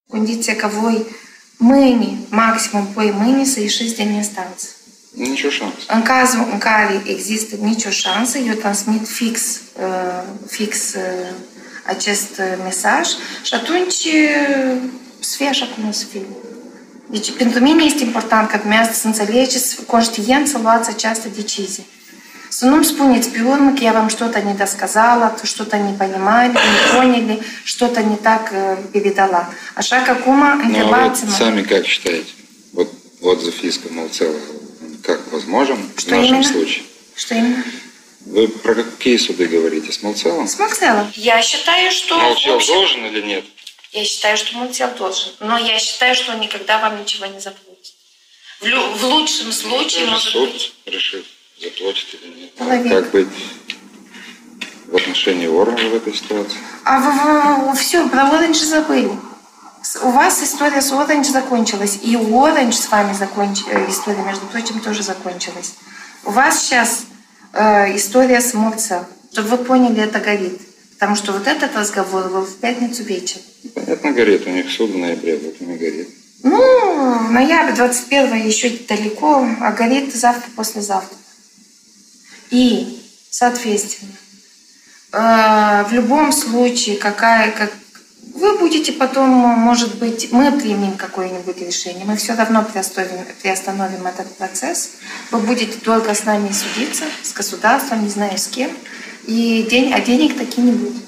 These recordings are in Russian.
Condiția ca voi mâine, maximum poi mâine, să ieșiți din instanță. Nicio șansă. În cazul în care există nicio șansă, eu transmit fix acest mesaj și atunci să fie așa cum o să fie. Deci, pentru mine este important ca dumneavoastră să înțelegeți, conștient să luați această decizie. Să nu-mi spuneți pe urmă că я вам что-то недосказала, что-то не понимали, не поняли, что-то не так передала. Așa că acum întrebați-mă. Сами как считаете? Вот отзыв иска Малцева, как возможен в нашем случае? Что именно? Вы про какие суды говорите? С Малцевым? С Малцевым. Я считаю, что... Малцев должен или нет? Я считаю, что Малцев должен. Но я считаю, что он никогда вам ничего не заплатит. В лучшем случае, может суд быть... решит, заплатит или нет. Половина. Как быть в отношении Оранжа в этой ситуации? А вы все, про Оранж забыли. У вас история с Оранж закончилась. И у Оранж с вами история, между прочим, тоже закончилась. У вас сейчас история с Малцевым. Чтобы вы поняли, это горит. Потому что вот этот разговор был в пятницу вечером. Понятно, горит. У них суд в ноябре, вот и не горит. Ну, ноябрь 21 еще далеко, а горит завтра, послезавтра. И, соответственно, в любом случае, вы будете потом, может быть, мы примем какое-нибудь решение, мы все равно приостановим этот процесс. Вы будете долго с нами судиться, с государством, не знаю с кем, а денег таки не будет.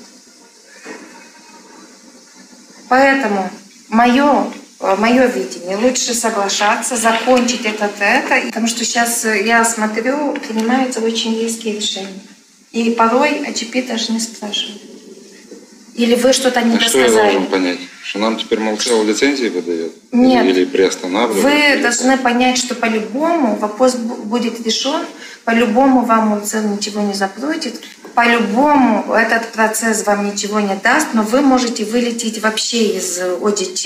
Поэтому мое видение, лучше соглашаться, закончить это, потому что сейчас, я смотрю, принимаются очень резкие решения. И порой АЧП даже не спрашивают. Или вы что-то не досказали. Что я должен понять? Что нам теперь Малцев лицензии выдает? Нет. Или приостанавливает? Вы должны понять, что по-любому вопрос будет решен, по-любому вам Малцев ничего не заплатит, по-любому этот процесс вам ничего не даст, но вы можете вылететь вообще из ОДЧ.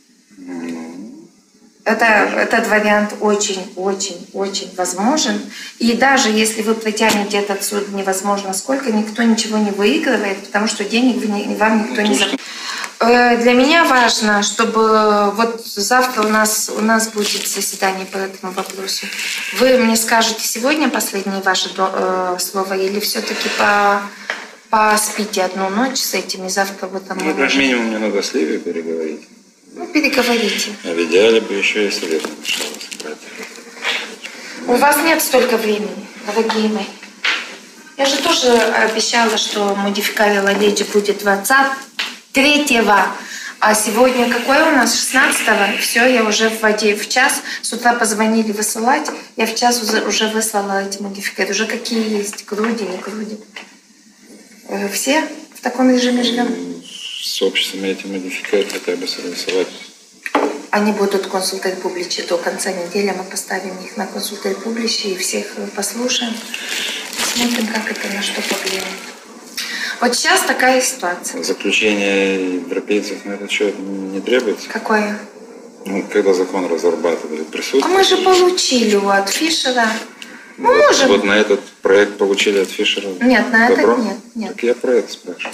Этот вариант очень возможен. И даже если вы протянете этот суд невозможно сколько, никто ничего не выигрывает, потому что денег вам никто не заплатит. Для меня важно, чтобы вот завтра у нас будет заседание по этому вопросу. Вы мне скажете сегодня последнее ваше слово или все-таки поспите одну ночь с этим и завтра вы там... Ну, как минимум, мне надо с Ливией переговорить. Ну, переговорите. А в идеале бы еще и совет нашел собрать. У вас нет столько времени, дорогие мои. Я же тоже обещала, что модификация Ладеджи будет 23-го. А сегодня какое у нас? 16-го. Все, я уже в воде в час. С утра позвонили высылать. Я в час уже выслала эти модификаторы. Уже какие есть. Груди, не груди. Все в таком режиме живем? С обществами эти модификаторы хотя бы согласовать. Они будут консультать публичи до конца недели. Мы поставим их на консультать публичи и всех послушаем. Посмотрим, как это на что повлияет. Вот сейчас такая ситуация. Заключение европейцев на этот счет не требуется? Какое? Ну, когда закон разрабатывали, присутствует. А мы же получили от Фишера. Мы можем. Вот на этот проект получили от Фишера? Нет, на добро? этот нет. Так я про это спрашиваю.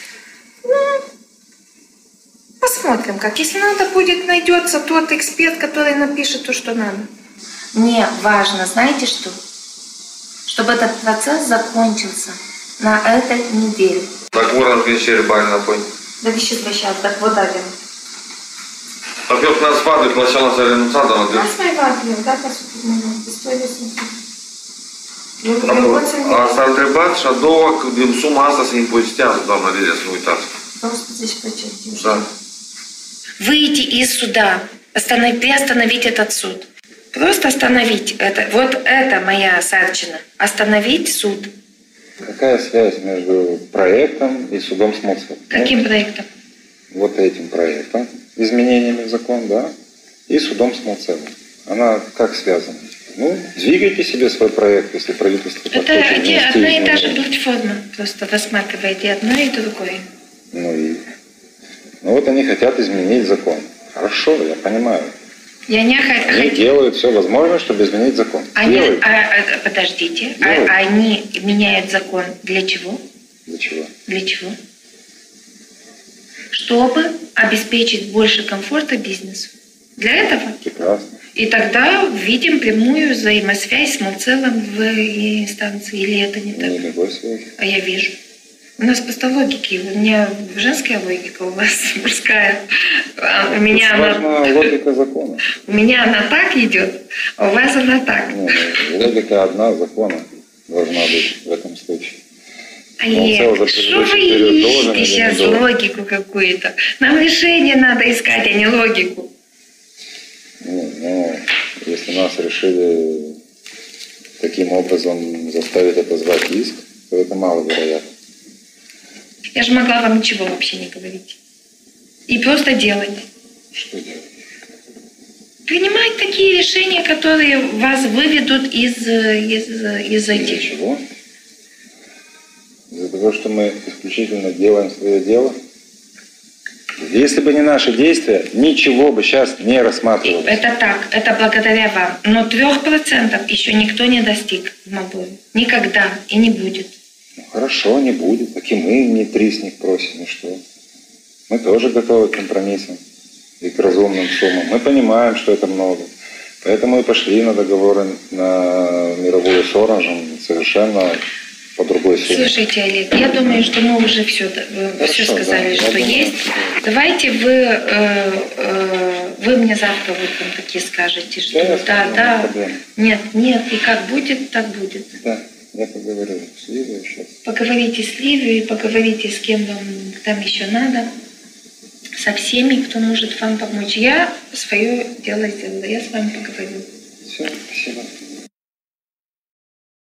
Посмотрим, как. Если надо будет, найдется тот эксперт, который напишет то, что надо. Мне важно, знаете что? Чтобы этот процесс закончился на этой неделе. Так вот разграничили бально пой. Да вы сейчас сейчас, так вот один. Так как нас вады класяла за ренуцада на Нас мои вады, да, по сути, история А сальтребат шадова, где сумма астас не пустят, да, на деле свой таз. Просто здесь почерти. Да. Выйти из суда, приостановить этот суд. Просто остановить это. Вот это моя Сарчина. Остановить суд. Какая связь между проектом и судом с Малцевым? Каким проектом? Вот этим проектом, изменениями в закон, да, и судом с Малцевым. Она как связана? Ну, двигайте себе свой проект, если правительство это захочет внести одна и та же изменения. платформа. Просто рассматриваете одно и другое. Ну вот они хотят изменить закон. Хорошо, я понимаю. Они делают все возможное, чтобы изменить закон. Подождите. Они меняют закон для чего? Для чего? Для чего? Чтобы обеспечить больше комфорта бизнесу. Для этого. Прекрасно. И тогда видим прямую взаимосвязь с Молцелом в инстанции. Или это не так? Никакой связи. А я вижу. У нас просто логики. У меня женская логика, у вас мужская. У меня важна логика закона. У меня она так идет, а у вас она так. Логика одна закона должна быть в этом случае. Олег, что вы ищете сейчас логику какую-то? Нам решение надо искать, а не логику. Ну, если нас решили таким образом заставить отозвать иск, то это маловероятно. Я же могла вам ничего вообще не говорить. И просто делать. Что делать? Принимать такие решения, которые вас выведут из этих. Чего? Из-за того, что мы исключительно делаем свое дело? Если бы не наши действия, ничего бы сейчас не рассматривалось. Это так, это благодаря вам. Но 3% еще никто не достиг в Молдове. Никогда и не будет. Ну, хорошо, не будет. Так и мы не 3 с них просим. И что? Мы тоже готовы к компромиссам и к разумным суммам. Мы понимаем, что это много. Поэтому и пошли на договоры на мировую с Оранжем совершенно по другой сумме. Слушайте, Олег, я думаю, что мы уже все сказали, да, что есть. Давайте вы мне завтра утром такие скажете, что да. Нет, и как будет, так будет. Да, я поговорю с Ливией сейчас. Поговорите с Ливией, поговорите с кем вам там еще надо. Со всеми, кто может вам помочь. Я свое дело сделала, я с вами поговорю.